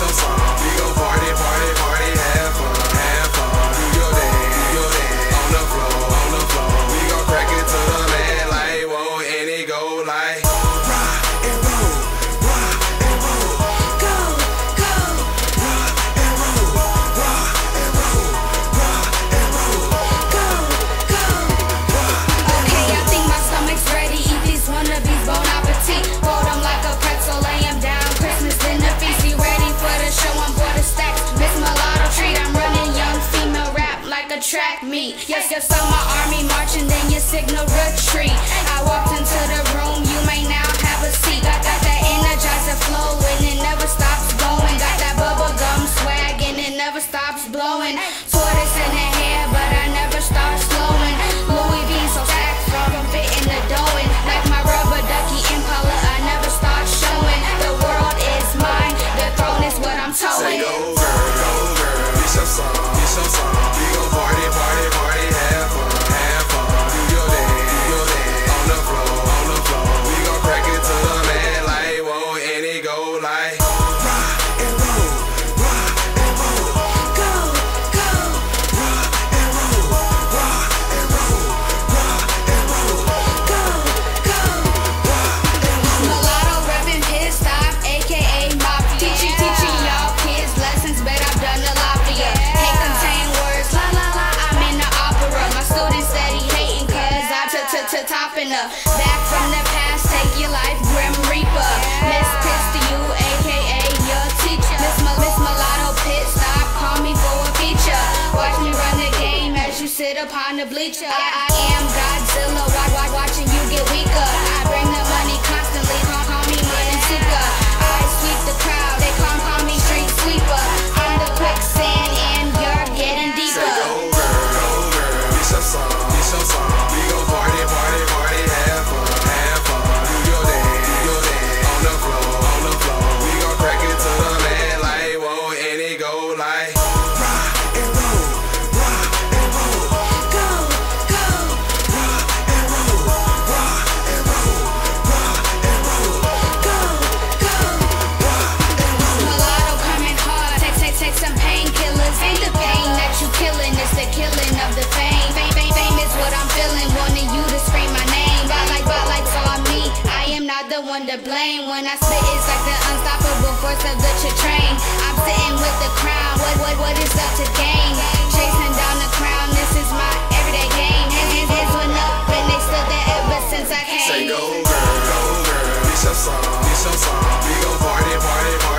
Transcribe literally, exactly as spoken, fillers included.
your song. We gon' party, party, party, have fun, have fun. Do your dance, do your dance on the floor, on the floor. We gon' crack it to the land like whoa, and it go like rock and roll, rock and roll, go, go, rock and roll, rock and roll, rock and roll, go, go, rock. Okay, I think my stomach's ready. Eat these wannabes, bon appetit. Fold them like a pretzel, lay 'em down. Christmas dinner feast, you ready for the show? I'm bored of stacks. Miss Mulatto treat. I'm running young female rap like a track meet. Yes, yes, I'm my army marching, then you signal retreat. I walked into the room, you may now have a seat. Got, got that energizer flow and it never stops going. Got that bubble gum swag and it never stops blowing. Tortoise in the hair, but I never start slowing. Louis V so stacked from fitting the dough in. Like my rubber ducky Impala, I never start showing. The world is mine, the throne is what I'm Say towing. go girl, go girl, it's your song, it's your song. We gon' party, party, party, have fun, have fun. Do your dance, do your dance on the floor, on the floor. We gon' crack it to the land like whoa, and it go like rock and roll, rock and roll, go, go, rock and roll, rock and roll, rock and roll, go, go, rock and roll. Mulatto reppin' pit stop, aka Mafia. Teaching, teaching y'all kids lessons, bet I've done a lot for ya. Can't contain words, la la la, I'm in the opera. My students steady hating cause I t t t topping up. Back from the past, take your life, Grim Reaper. Miss Pistol, you aka your teacher. Miss, Mul Miss Mulatto pit stop, call me for a feature. Watch me run the game as you sit upon the bleacher. I, I am Godzilla, watch, watch, watching you get weaker. I bring the money constantly, call, call me money seeker. I sweep the crowd, they call, call me street sweeper. I'm the quicksand and you're getting Say deeper. go girl, go girl, it's your song, it's your song. We gon' party, party, party, have fun, have fun. Do your dance, do your dance on the floor, on the floor. We gon' crack it to the land like whoa, and it go like rock and roll, rock and roll, go, go, rock and roll, rock and roll, rock and roll, go, go, rock and roll. Mulatto coming hard, take, take, take some painkillers. Ain't the pain that you killing, it's the killing of the fame. Fame, fame, fame is what I'm feeling, wanting you to scream my name. Spotlight, spotlight's on me, I am not the one to blame. When I spit, it's like the unstoppable force of the train. I'm sitting with the crown, what, what, what is up to gain? Chasing down the crown, this is my everyday game. Hands, hands went up and they stood there ever since I came. Say go girl, go girl, it's your song, it's your song. We gon' party, party, party.